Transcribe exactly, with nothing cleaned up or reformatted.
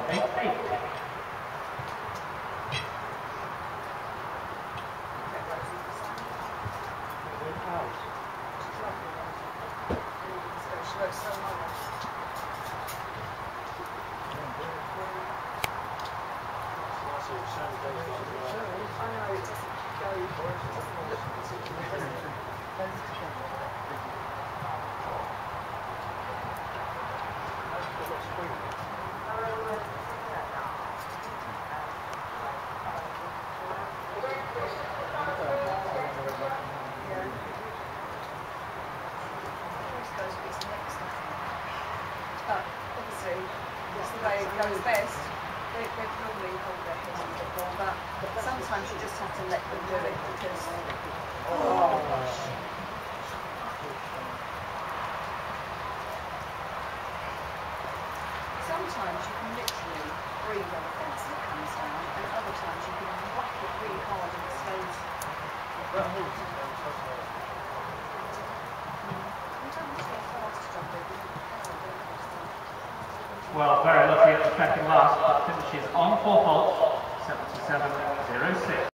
eight eight. But obviously, that's the way it goes best. They, they normally hold their heads on football, but sometimes you just have to let them do it because. Oh. Sometimes you can literally breathe on the fence and it comes down, and other times you can whack it really hard and it stays. Well, very lucky at the second last, but finishes on four faults, seventy-seven zero six.